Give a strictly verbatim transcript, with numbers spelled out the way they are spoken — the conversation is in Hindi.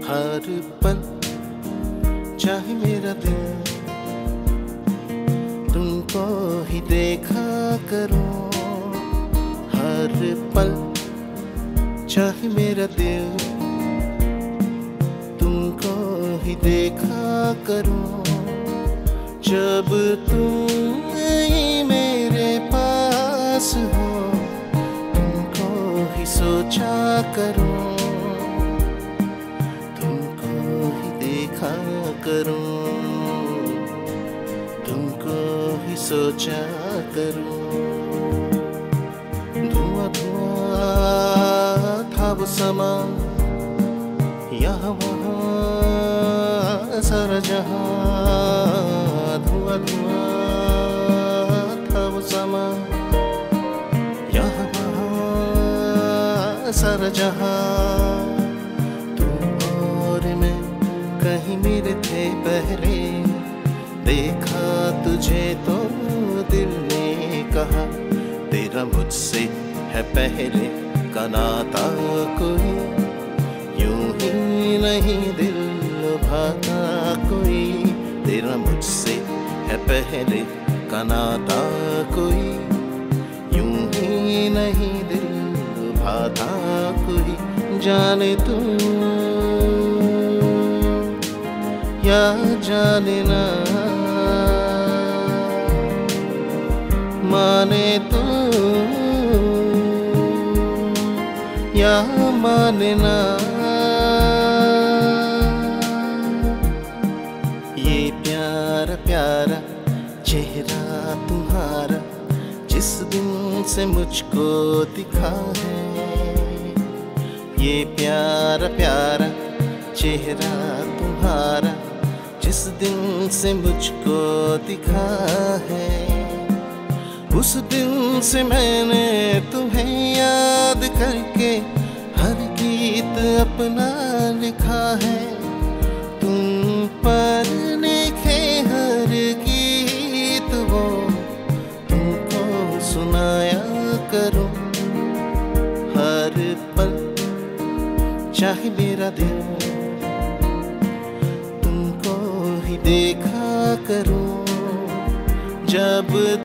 हर पल चाहे मेरा दिल तुमको ही देखा करूं। हर पल चाहे मेरा दिल तुमको ही देखा करूं। जब तुम मेरे पास हो तुमको ही सोचा करूं। तुमको ही देखा करूं, तुमको ही सोचा करूं। धुआं धुआं था वो समा, यहाँ वहाँ सारा जहां। धुआं धुआं था वो समा, यहाँ वहाँ सारा जहां। तुम और मैं कहीं मिले थे पहले, देखा तुझे तो दिल ने कहा तेरा मुझसे है पहले का नाता कोई। यूं ही नहीं दिल लुभाता कोई, तेरा मुझसे है पहले का नाता कोई। यूं ही नहीं दिल लुभाता कोई। जाने तू या जाने ना, माने तू या माने ना। ये प्यारा प्यारा चेहरा तुम्हारा जिस दिन से मुझको दिखा है। ये प्यारा प्यारा चेहरा तुम्हारा जिस दिन से मुझको दिखा है। उस दिन से मैंने तुम्हें याद करके हर गीत अपना लिखा है। तुम पर लिखे हर गीत वो तुमको सुनाया करूं। हर पल चाहे मेरा दिल तुमको ही देखा करूं। जब